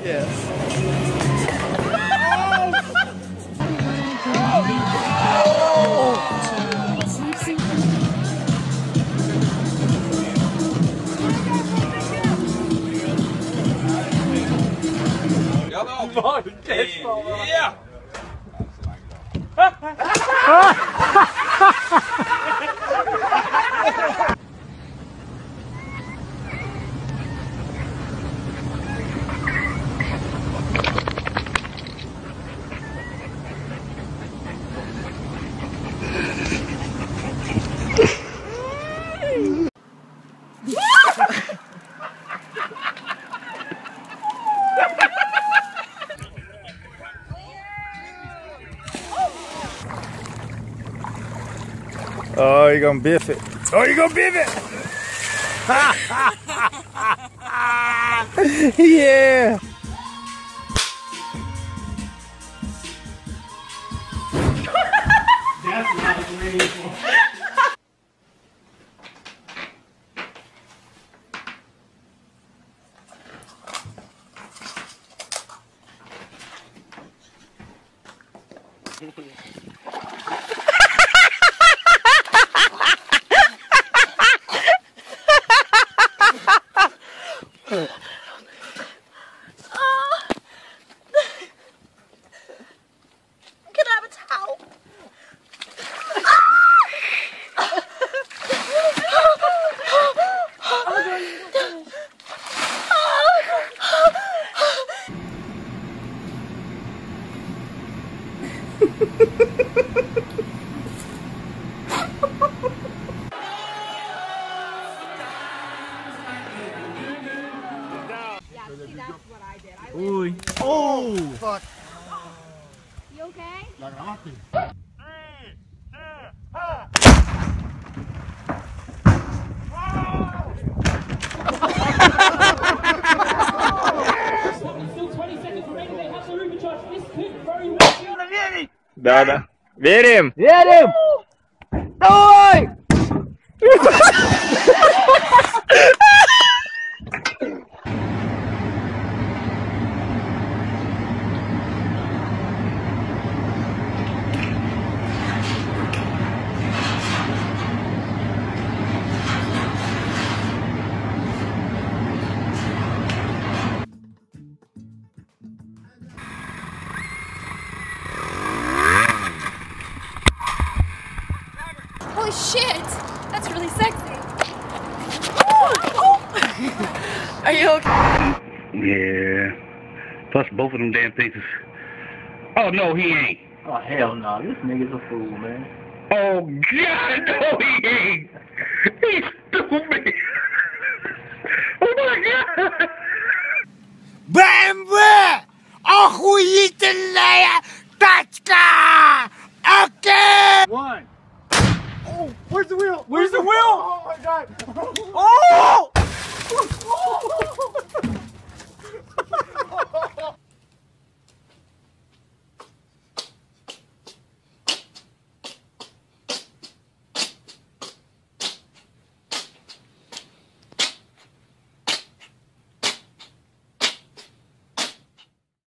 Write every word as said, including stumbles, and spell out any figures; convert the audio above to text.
Ja! Oh, you're gonna biff it. Oh, you're gonna biff it! Yeah! That's what I was waiting for. Ooh. Oh! Fuck. You okay? Like a hockey. Да, да. Верим! Верим! Давай! Holy shit! That's really sexy. Are you okay? Yeah. Plus both of them damn things is... Oh, no, he ain't. Oh, hell no. This nigga's a fool, man. Oh, God, no, he ain't. He's stupid. Oh, my God. бэ эм вэ! Охуительная тачка! Окей! One. Oh, where's the wheel? Where's the wheel? Oh my god. Oh! Oh!